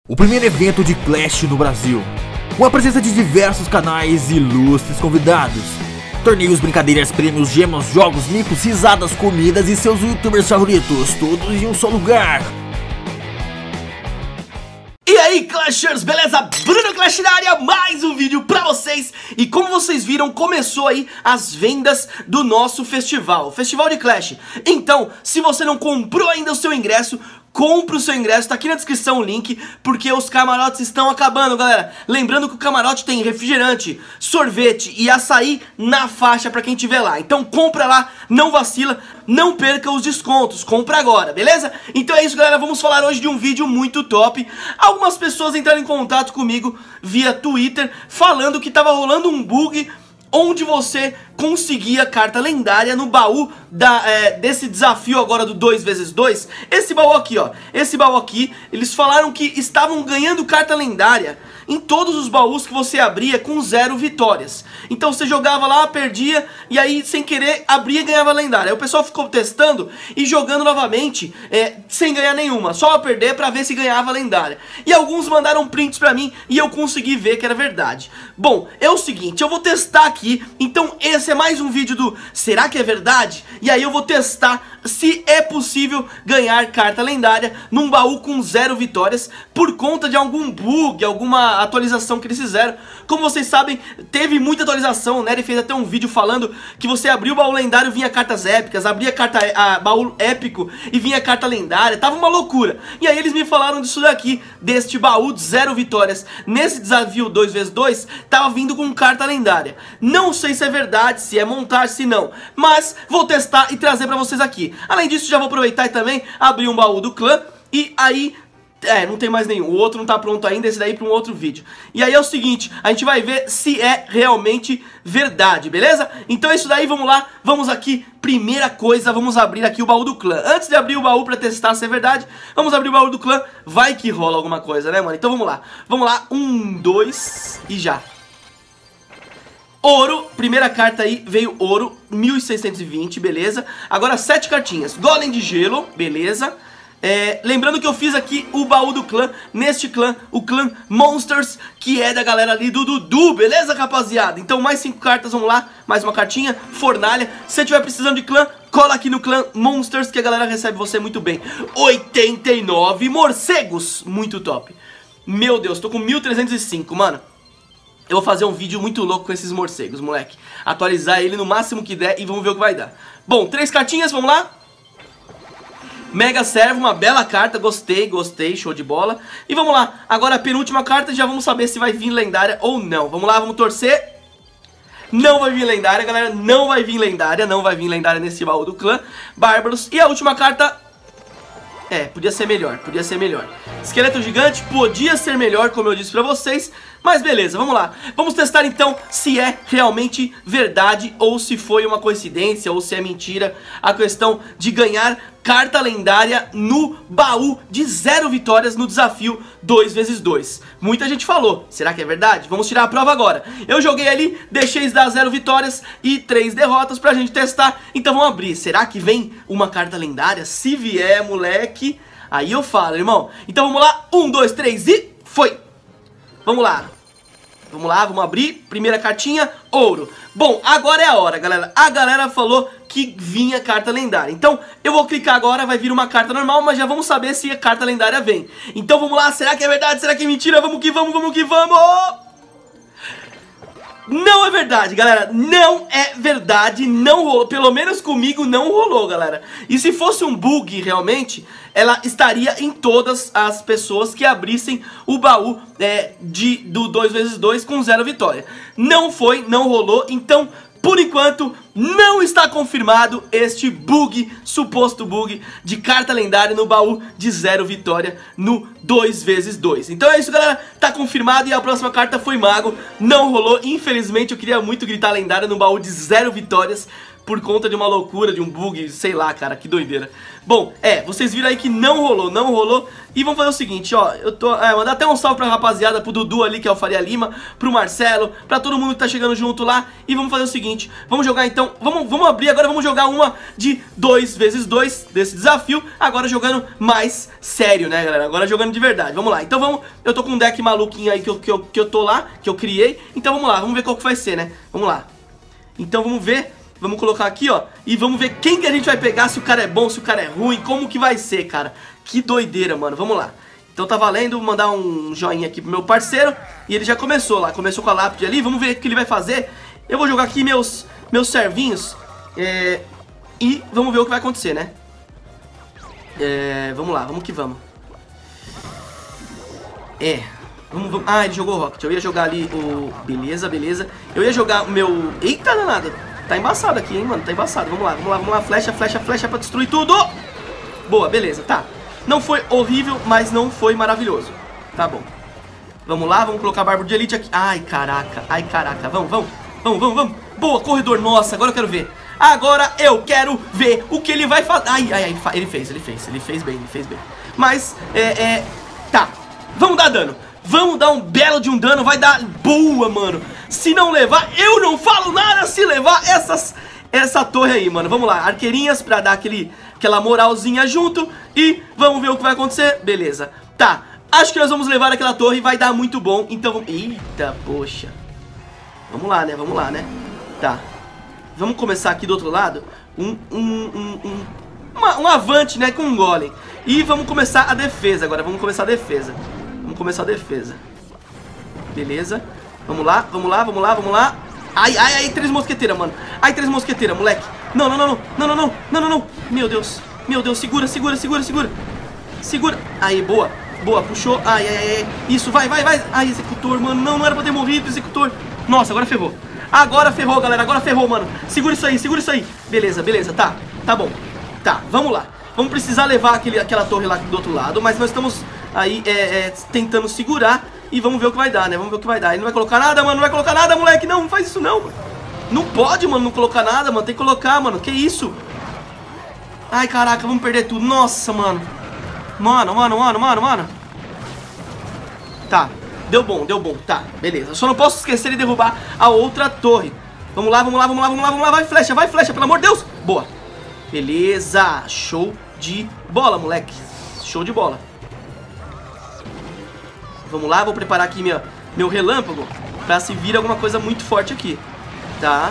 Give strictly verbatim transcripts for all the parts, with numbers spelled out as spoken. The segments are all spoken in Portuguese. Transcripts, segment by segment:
O primeiro evento de Clash no Brasil, com a presença de diversos canais e ilustres convidados. Torneios, brincadeiras, prêmios, gemas, jogos, micos, risadas, comidas e seus youtubers favoritos, todos em um só lugar. E aí, Clashers, beleza? Bruno Clash na área, mais um vídeo pra vocês. E como vocês viram, começou aí as vendas do nosso festival, o Festival de Clash. Então, se você não comprou ainda o seu ingresso, compre o seu ingresso, tá aqui na descrição o link, porque os camarotes estão acabando, galera. Lembrando que o camarote tem refrigerante, sorvete e açaí na faixa pra quem estiver lá. Então compra lá, não vacila, não perca os descontos, compra agora, beleza? Então é isso, galera, vamos falar hoje de um vídeo muito top. Algumas pessoas entraram em contato comigo via Twitter, falando que tava rolando um bug onde você conseguia carta lendária no baú da, é, desse desafio agora do dois vezes dois. Esse baú aqui, ó, esse baú aqui, eles falaram que estavam ganhando carta lendária em todos os baús que você abria com zero vitórias. Então você jogava lá, perdia, e aí sem querer abria e ganhava lendária. Aí o pessoal ficou testando e jogando novamente, é, sem ganhar nenhuma, só a perder pra ver se ganhava lendária. E alguns mandaram prints pra mim e eu consegui ver que era verdade. Bom, é o seguinte, eu vou testar aqui, então esse é mais um vídeo do será que é verdade? E aí eu vou testar se é possível ganhar carta lendária num baú com zero vitórias por conta de algum bug, alguma atualização que eles fizeram. Como vocês sabem, teve muita atualização, né? Ele fez até um vídeo falando que você abriu o baú lendário, vinha cartas épicas, abria carta, a, baú épico e vinha carta lendária, tava uma loucura. E aí eles me falaram disso daqui, deste baú de zero vitórias. Nesse desafio dois vezes dois, tava vindo com carta lendária. Não sei se é verdade, se é montagem, se não, mas vou testar e trazer pra vocês aqui. Além disso, já vou aproveitar e também abrir um baú do clã. E aí, é, não tem mais nenhum, o outro não tá pronto ainda, esse daí pra um outro vídeo. E aí é o seguinte, a gente vai ver se é realmente verdade, beleza? Então é isso daí, vamos lá, vamos aqui. Primeira coisa, vamos abrir aqui o baú do clã. Antes de abrir o baú pra testar se é verdade, vamos abrir o baú do clã. Vai que rola alguma coisa, né, mano? Então vamos lá, vamos lá, um, dois e já. Ouro, primeira carta aí, veio ouro, mil seiscentos e vinte, beleza. Agora sete cartinhas, golem de gelo, beleza. É, lembrando que eu fiz aqui o baú do clã, neste clã, o clã Monsters, que é da galera ali do Dudu, beleza, rapaziada? Então mais cinco cartas, vamos lá, mais uma cartinha, fornalha. Se você estiver precisando de clã, cola aqui no clã Monsters, que a galera recebe você muito bem. oitenta e nove morcegos, muito top. Meu Deus, tô com mil trezentos e cinco, mano. Eu vou fazer um vídeo muito louco com esses morcegos, moleque. Atualizar ele no máximo que der e vamos ver o que vai dar. Bom, três cartinhas, vamos lá. Mega Servo, uma bela carta, gostei, gostei, show de bola. E vamos lá, agora a penúltima carta, já vamos saber se vai vir lendária ou não. Vamos lá, vamos torcer. Não vai vir lendária, galera, não vai vir lendária, não vai vir lendária nesse baú do clã Bárbaros. E a última carta... É, podia ser melhor, podia ser melhor. Esqueleto gigante podia ser melhor, como eu disse pra vocês. Mas beleza, vamos lá. Vamos testar então se é realmente verdade ou se foi uma coincidência ou se é mentira a questão de ganhar carta lendária no baú de zero vitórias no desafio dois vezes dois. Muita gente falou, será que é verdade? Vamos tirar a prova agora. Eu joguei ali, deixei dar zero vitórias e três derrotas pra gente testar. Então vamos abrir, será que vem uma carta lendária? Se vier, moleque, aí eu falo, irmão. Então vamos lá, um, dois, três e foi. Vamos lá. Vamos lá, vamos abrir, primeira cartinha, ouro. Bom, agora é a hora, galera. A galera falou que vinha carta lendária. Então, eu vou clicar agora, vai vir uma carta normal, mas já vamos saber se a carta lendária vem. Então, vamos lá, será que é verdade, será que é mentira? Vamos que vamos, vamos que vamos! Não é verdade, galera, não é verdade, não rolou, pelo menos comigo não rolou, galera. E se fosse um bug realmente, ela estaria em todas as pessoas que abrissem o baú é, de, do dois vezes dois com zero vitória. Não foi, não rolou, então... Por enquanto, não está confirmado este bug, suposto bug de carta lendária no baú de zero vitória no dois vezes dois. Então é isso, galera, tá confirmado e a próxima carta foi mago, não rolou. Infelizmente, eu queria muito gritar lendária no baú de zero vitórias. por conta de uma loucura, de um bug, sei lá, cara, que doideira. Bom, é, vocês viram aí que não rolou, não rolou. E vamos fazer o seguinte, ó, eu tô, é, mandar até um salve pra rapaziada, pro Dudu ali, que é o Faria Lima, pro Marcelo, pra todo mundo que tá chegando junto lá. E vamos fazer o seguinte, vamos jogar então, vamos, vamos abrir agora, vamos jogar uma de dois vezes dois desse desafio. Agora jogando mais sério, né, galera, agora jogando de verdade, vamos lá. Então vamos, eu tô com um deck maluquinho aí que eu, que eu, que eu tô lá, que eu criei. Então vamos lá, vamos ver qual que vai ser, né, vamos lá. Então vamos ver. Vamos colocar aqui, ó, e vamos ver quem que a gente vai pegar, se o cara é bom, se o cara é ruim, como que vai ser, cara. Que doideira, mano, vamos lá. Então tá valendo, vou mandar um joinha aqui pro meu parceiro. E ele já começou lá, começou com a lápide ali, vamos ver o que ele vai fazer. Eu vou jogar aqui meus, meus servinhos, é, e vamos ver o que vai acontecer, né. É, vamos lá, vamos que vamos. É, vamos, vamos, ah, ele jogou o Rocket, eu ia jogar ali o... Beleza, beleza. Eu ia jogar o meu... Eita, danado. Tá embaçado aqui, hein, mano, tá embaçado. Vamos lá, vamos lá, vamos lá, flecha, flecha, flecha pra destruir tudo. Boa, beleza, tá. Não foi horrível, mas não foi maravilhoso. Tá bom. Vamos lá, vamos colocar Bárbaro de Elite aqui. Ai, caraca, ai, caraca, vamos, vamos. Vamos, vamos, vamos. Boa, corredor, nossa, agora eu quero ver. Agora eu quero ver o que ele vai fazer. Ai, ai, ai, ele fez, ele fez, ele fez bem, ele fez bem. Mas, é, é, tá, vamos dar dano. Vamos dar um belo de um dano, vai dar boa, mano. Se não levar, eu não falo nada se levar essas, essa torre aí, mano. Vamos lá, arqueirinhas pra dar aquele, aquela moralzinha junto. E vamos ver o que vai acontecer. Beleza, tá, acho que nós vamos levar aquela torre, vai dar muito bom. Então vamos... Eita, poxa. Vamos lá, né, vamos lá, né. Tá, vamos começar aqui do outro lado. Um, um, um, um, uma, um avante, né, com um golem. E vamos começar a defesa agora, vamos começar a defesa. Vamos começar a defesa. Beleza. Vamos lá, vamos lá, vamos lá, vamos lá. Ai, ai, ai, três mosqueteiras, mano. Ai, três mosqueteiras, moleque. Não, não, não, não, não, não, não, não, não, não. Meu Deus, meu Deus, segura, segura, segura, segura. Segura. Aí, boa, boa, puxou. Ai, ai, ai, isso, vai, vai, vai. Ai, executor, mano, não, não era pra ter morrido, executor. Nossa, agora ferrou. Agora ferrou, galera, agora ferrou, mano. Segura isso aí, segura isso aí. Beleza, beleza, tá, tá bom. Tá, vamos lá. Vamos precisar levar aquele, aquela torre lá do outro lado, mas nós estamos aí é, é, tentando segurar. E vamos ver o que vai dar, né? Vamos ver o que vai dar. Ele não vai colocar nada, mano. Não vai colocar nada, moleque. Não, não faz isso não, mano. Não pode, mano, não colocar nada, mano. Tem que colocar, mano. Que isso? Ai, caraca, vamos perder tudo. Nossa, mano. Mano, mano, mano, mano, mano. Tá, deu bom, deu bom. Tá, beleza. Eu só não posso esquecer de derrubar a outra torre. Vamos lá, vamos lá, vamos lá, vamos lá, vamos lá. Vai, flecha, vai, flecha, pelo amor de Deus. Boa. Beleza. Show de bola, moleque. Show de bola. Vamos lá, vou preparar aqui minha, meu relâmpago pra se vir alguma coisa muito forte aqui. Tá.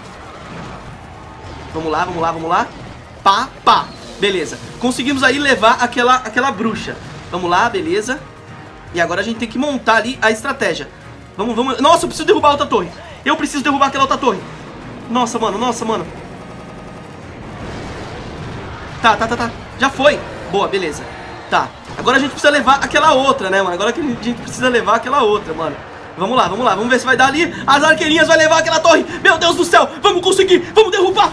Vamos lá, vamos lá, vamos lá. Pá, pá. Beleza. Conseguimos aí levar aquela, aquela bruxa. Vamos lá, beleza. E agora a gente tem que montar ali a estratégia. Vamos, vamos. Nossa, eu preciso derrubar a outra torre. Eu preciso derrubar aquela outra torre. Nossa, mano, nossa, mano. Tá, tá, tá, tá. Já foi. Boa, beleza. Tá. Agora a gente precisa levar aquela outra, né, mano? Agora que a gente precisa levar aquela outra, mano. Vamos lá, vamos lá, vamos ver se vai dar ali. As arqueirinhas vai levar aquela torre. Meu Deus do céu, vamos conseguir, vamos derrubar.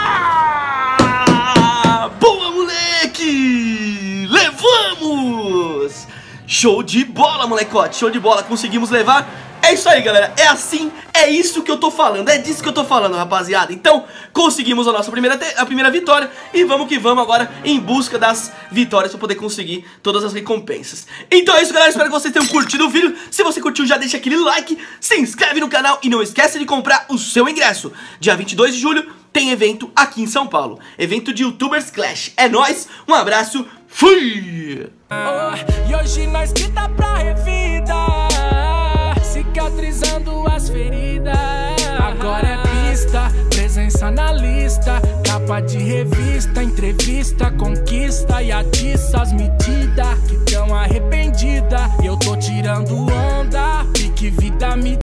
Ah! Boa, moleque! Levamos! Show de bola, molecote, show de bola, conseguimos levar. É isso aí, galera, é assim, é isso que eu tô falando, é disso que eu tô falando, rapaziada. Então, conseguimos a nossa primeira, a primeira vitória. E vamos que vamos agora em busca das vitórias pra poder conseguir todas as recompensas. Então é isso, galera, espero que vocês tenham curtido o vídeo. Se você curtiu, já deixa aquele like, se inscreve no canal e não esquece de comprar o seu ingresso. Dia vinte e dois de julho tem evento aqui em São Paulo, evento de YouTubers Clash. É nóis, um abraço, fui! Oh, e hoje nós que tá pra revida, cicatrizando as feridas. Agora é pista, presença na lista, capa de revista, entrevista, conquista e atiça as medidas que tão arrependida. Eu tô tirando onda, pique vida me